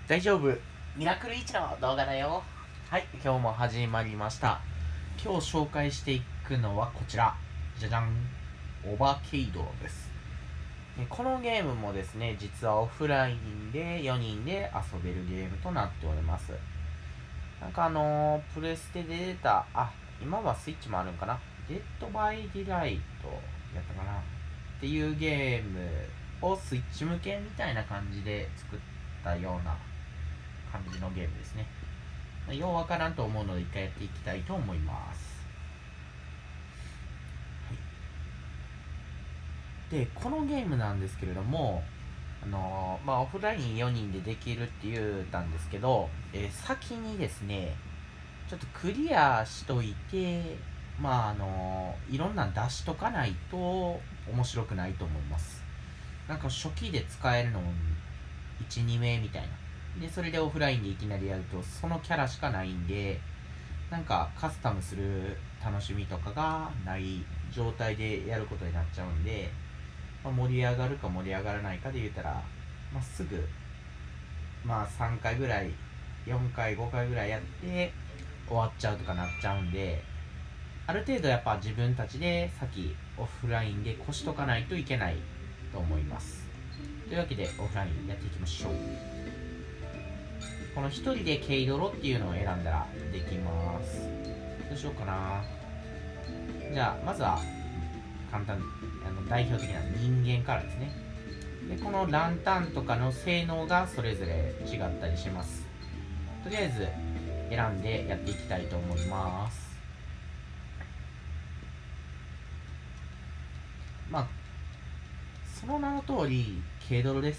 大丈夫、ミラクル1の動画だよ。はい、今日も始まりました。今日紹介していくのはこちら、じゃじゃん、オバケイドロです。このゲームもですね、実はオフラインで4人で遊べるゲームとなっております。なんかプレステで出た、今はスイッチもあるんかな、デッドバイディライトやったかなっていうゲームをスイッチ向けみたいな感じで作ったような感じのゲームですね。ようわからんと思うので一回やっていきたいと思います。で、このゲームなんですけれども、オフライン4人でできるって言ったんですけど、先にですね、ちょっとクリアしといて、いろんな出しとかないと面白くないと思います。なんか初期で使えるの1、2名みたいな。で、それでオフラインでいきなりやると、そのキャラしかないんで、なんかカスタムする楽しみとかがない状態でやることになっちゃうんで、盛り上がるか盛り上がらないかで言ったら、すぐ、3回ぐらい、4回、5回ぐらいやって終わっちゃうとかなっちゃうんで、ある程度やっぱ自分たちで先オフラインで越しとかないといけないと思います。というわけでオフラインやっていきましょう。この一人でケイドロっていうのを選んだらできます。どうしようかな。じゃあまずは簡単、代表的な人間からですね。で、このランタンとかの性能がそれぞれ違ったりします。とりあえず選んでやっていきたいと思います。その名の通りケイドロです。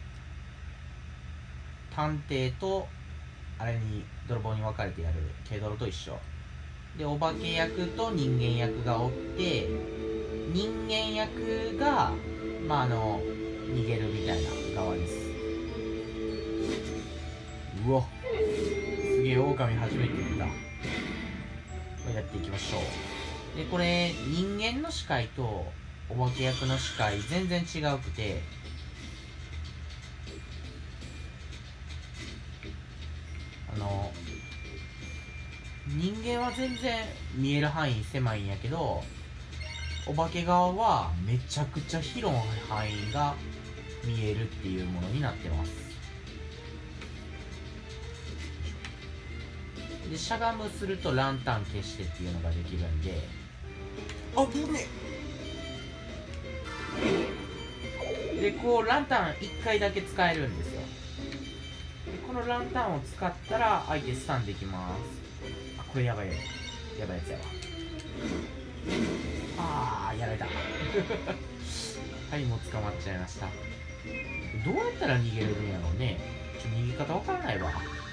探偵とあれに泥棒に分かれてやるケイドロと一緒で、お化け役と人間役がおって、人間役が逃げるみたいな側です。うわ、すげえ、狼初めて見た。これやっていきましょう。で、これ人間の視界とお化け役の視界全然違うくて、人間は全然見える範囲狭いんやけど、お化け側はめちゃくちゃ広い範囲が見えるっていうものになってます。で、しゃがむするとランタン消してっていうのができるんで、危ねえ。で、こうランタン1回だけ使えるんですよ。で、このランタンを使ったら相手スタンできます。これやばいやばいやつやわ。やられた。はい、もう捕まっちゃいました。どうやったら逃げれるんやろうね。逃げ方わからないわ。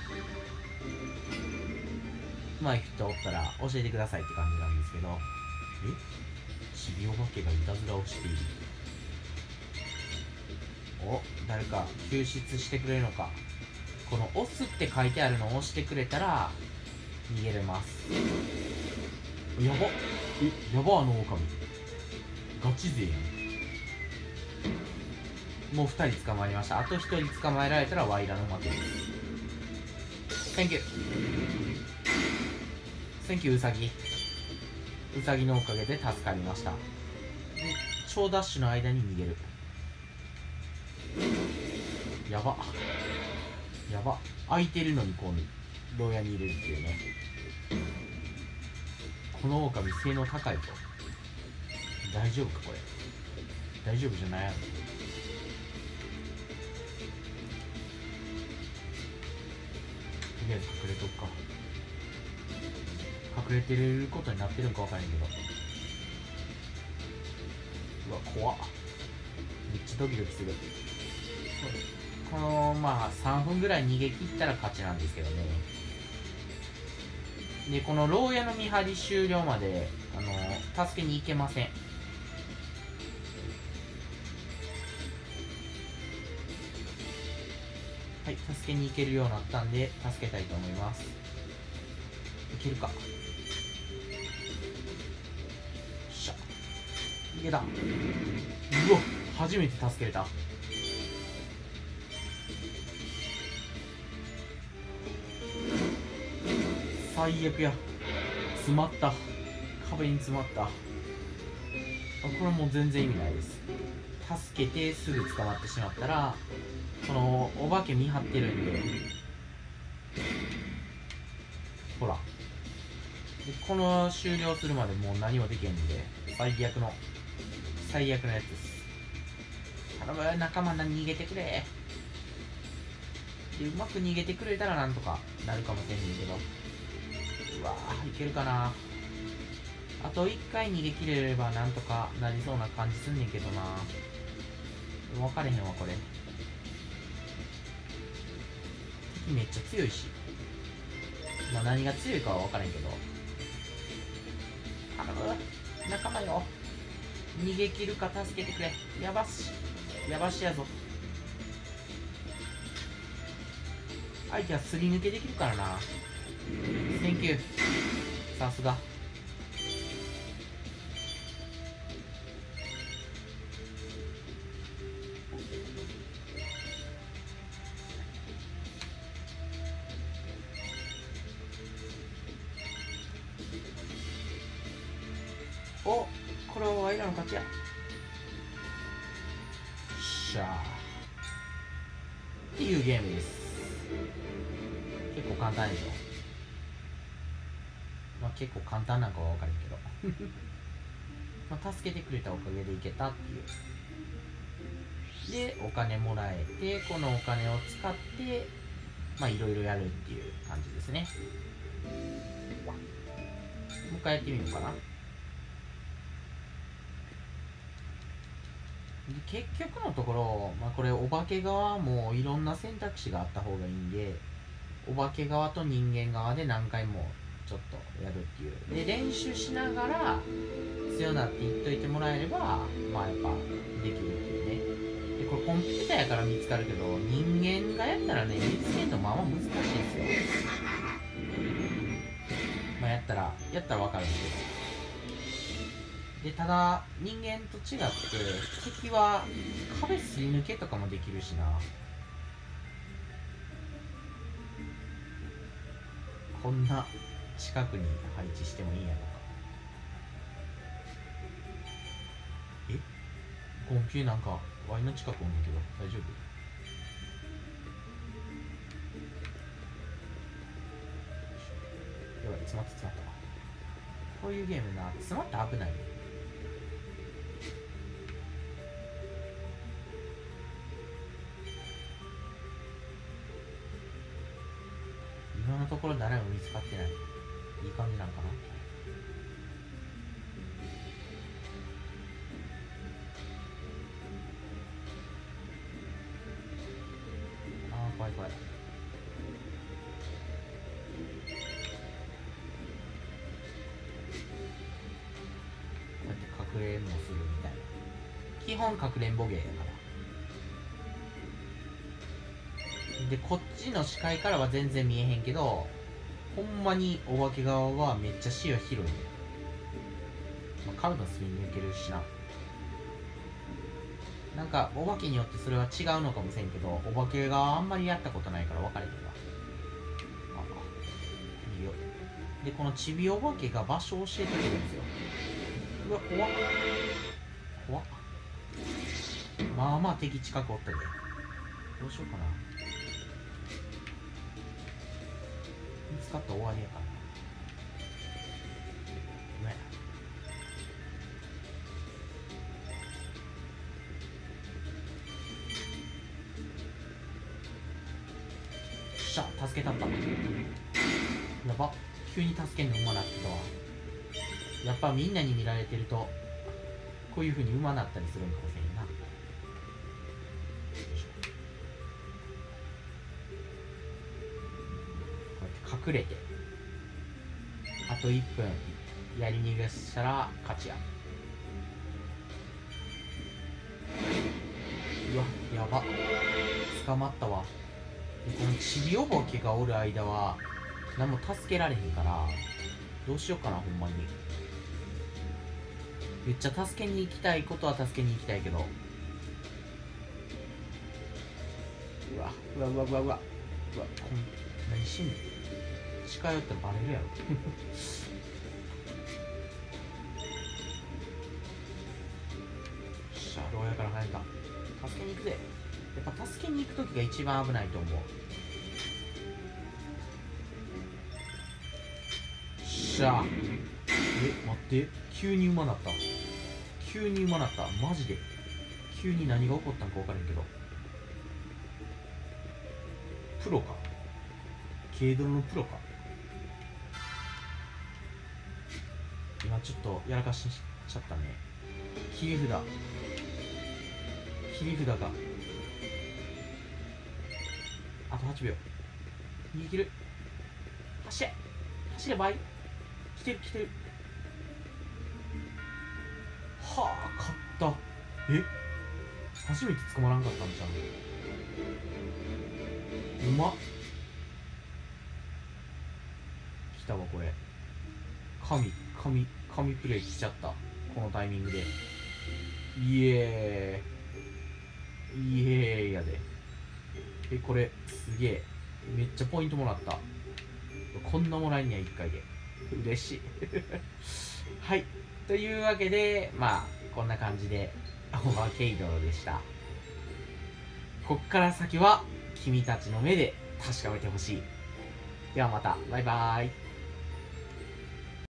上手い人おったら教えてくださいって感じなんですけど、ちびお化けがいたずらをしている。誰か救出してくれるのか。この押すって書いてあるのを押してくれたら逃げれます。やばっ。やば、狼ガチ勢やん。もう2人捕まりました。あと1人捕まえられたらワイラの負けです。センキューセンキュー。ウサギのおかげで助かりました。で、超ダッシュの間に逃げる。やば空いてるのにこう牢屋に入れるっていうね。この狼性能高いと。大丈夫かこれ。大丈夫じゃないやろ。とりあえず隠れとくか。隠れてることになってるんか分からんけど。うわ、怖っ。めっちゃドキドキする。この3分ぐらい逃げ切ったら勝ちなんですけどね。で、この牢屋の見張り終了まで助けに行けません。はい、助けに行けるようになったんで助けたいと思います。いけるか。よっしゃ、いけた。うわ、初めて助けれた。 最悪や。詰まった。壁に詰まった。これもう全然意味ないです。助けてすぐ捕まってしまったら、このお化け見張ってるんで、ほらで、この終了するまでもう何もできへんんで、最悪のやつです。頼む、仲間逃げてくれ。でうまく逃げてくれたらなんとかなるかもしれんねんけど、うわーいけるかな。あと1回逃げ切れればなんとかなりそうな感じすんねんけどな。分かれへんわこれ。敵めっちゃ強いし、まあ何が強いかは分からへんけど、頼む仲間よ、逃げ切るか助けてくれ。やばしやぞ。相手はすり抜けできるからな。センキュー、さすが。お、これはワイらの勝ちや。しゃーっていうゲームです。結構簡単でしょ。まあ結構簡単なんかは分かるけどまあ助けてくれたおかげでいけたっていう。でお金もらえて、このお金を使ってまあいろいろやるっていう感じですね。もう一回やってみようかな。で結局のところ、まあ、これお化け側もいろんな選択肢があった方がいいんで、お化け側と人間側で何回もちょっとやるっていう。で練習しながら強なって言っといてもらえれば、まあやっぱできるっていうね。でこれコンピューターやから見つかるけど、人間がやったらね、見つけるとまあまあ難しいんですよ。まあやったら分かるんですけど。でただ人間と違って敵は壁すり抜けとかもできるしな。こんな近くに配置してもいいんやろか。コンピューなんかワイの近くおんねんけど大丈夫？やばい、詰まった。こういうゲームな、詰まったら危ないよ。今のところ誰も見つかってない。いい感じなんかな。あー怖い。こうやって隠れもするみたいな。基本かくれんぼゲーやから。でこっちの視界からは全然見えへんけど、ほんまにお化け側はめっちゃ視野広いね。まあ、壁の隅に抜けるしな。なんかお化けによってそれは違うのかもしれんけど、お化け側あんまりやったことないから分かれへんわ。いいよ。でこのちびお化けが場所を教えてくれるんですよ。うわ怖っ。まあまあ敵近くおったで。どうしようかな。見つかったら終わりやからな。ごめん。しゃ、助けたった。やば、急に助けんの馬なってたわ。やっぱみんなに見られてるとこういう風に馬なったりするんかもしれんな。こうやって隠れて、あと1分やり逃げしたら勝ちや。うわやば、捕まったわ。でこのちびお化けがおる間は何も助けられへんから、どうしようかな。ほんまにめっちゃ助けに行きたいことは助けに行きたいけど、うわ何しんの。 近寄ったらバレるやろしゃ牢屋から入った。助けに行くぜ。やっぱ助けに行く時が一番危ないと思う。しゃあ、待って、急に馬なった。急に馬なった。マジで急に何が起こったんか分からんけど。プロか、軽泥のプロか。今ちょっとやらかしちゃったね。切り札があと8秒。逃げ切る。走ればい。来てるはあ、勝った。初めて捕まらんかったんじゃん。うまっ。来たわこれ。神プレイ来ちゃった。このタイミングでイエーイやで。これすげえ、めっちゃポイントもらった。こんなもらえんには1回で嬉しいはい、というわけでまあこんな感じでオーバーケイドでした。こっから先は君たちの目で確かめてほしい。ではまた、バイバーイ。